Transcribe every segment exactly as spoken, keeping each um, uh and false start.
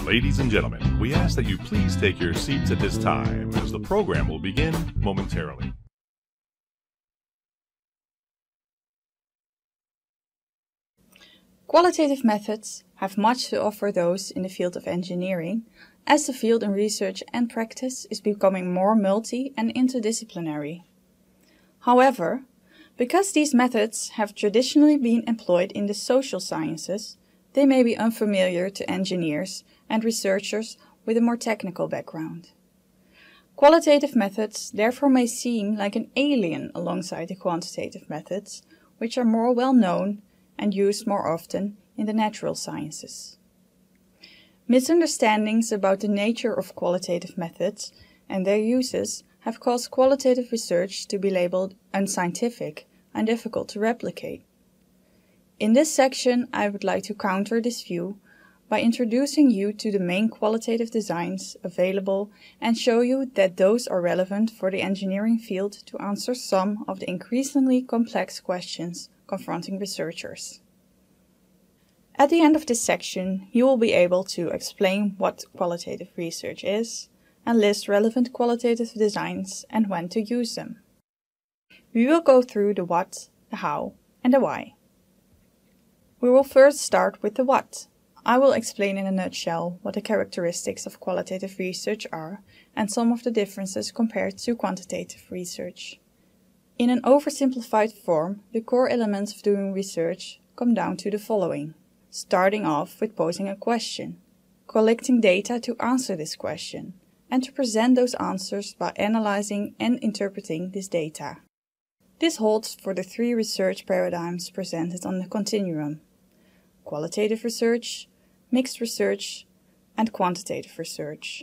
Ladies and gentlemen, we ask that you please take your seats at this time as the program will begin momentarily. Qualitative methods have much to offer those in the field of engineering, as the field in research and practice is becoming more multi- and interdisciplinary. However, because these methods have traditionally been employed in the social sciences, they may be unfamiliar to engineers and researchers with a more technical background. Qualitative methods therefore may seem like an alien alongside the quantitative methods, which are more well known and used more often in the natural sciences. Misunderstandings about the nature of qualitative methods and their uses have caused qualitative research to be labeled unscientific and difficult to replicate. In this section, I would like to counter this view by introducing you to the main qualitative designs available and show you that those are relevant for the engineering field to answer some of the increasingly complex questions confronting researchers. At the end of this section, you will be able to explain what qualitative research is and list relevant qualitative designs and when to use them. We will go through the what, the how, and the why. We will first start with the what. I will explain in a nutshell what the characteristics of qualitative research are and some of the differences compared to quantitative research. In an oversimplified form, the core elements of doing research come down to the following. Starting off with posing a question, collecting data to answer this question, and to present those answers by analyzing and interpreting this data. This holds for the three research paradigms presented on the continuum: qualitative research, mixed research, and quantitative research.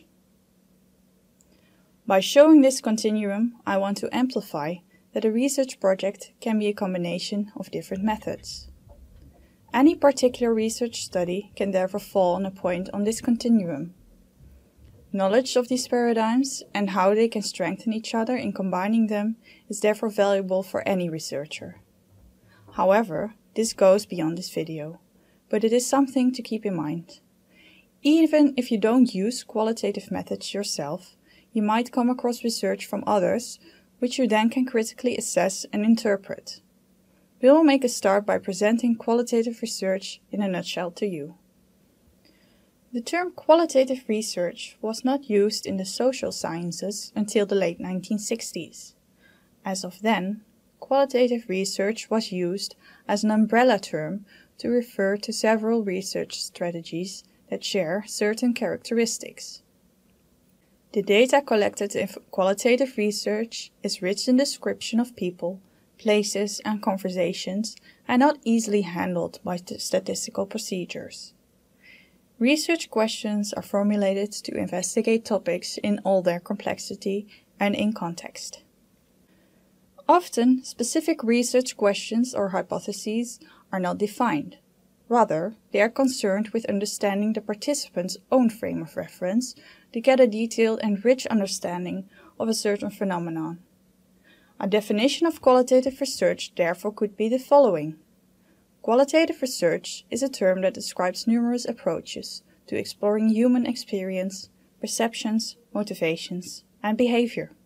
By showing this continuum, I want to amplify that a research project can be a combination of different methods. Any particular research study can therefore fall on a point on this continuum. Knowledge of these paradigms and how they can strengthen each other in combining them is therefore valuable for any researcher. However, this goes beyond this video, but it is something to keep in mind. Even if you don't use qualitative methods yourself, you might come across research from others which you then can critically assess and interpret. We will make a start by presenting qualitative research in a nutshell to you. The term qualitative research was not used in the social sciences until the late nineteen sixties. As of then, qualitative research was used as an umbrella term to refer to several research strategies that share certain characteristics. The data collected in qualitative research is rich in description of people, places, and conversations, and not easily handled by statistical procedures. Research questions are formulated to investigate topics in all their complexity and in context. Often, specific research questions or hypotheses are not defined. Rather, they are concerned with understanding the participant's own frame of reference to get a detailed and rich understanding of a certain phenomenon. A definition of qualitative research therefore could be the following. Qualitative research is a term that describes numerous approaches to exploring human experience, perceptions, motivations, and behavior.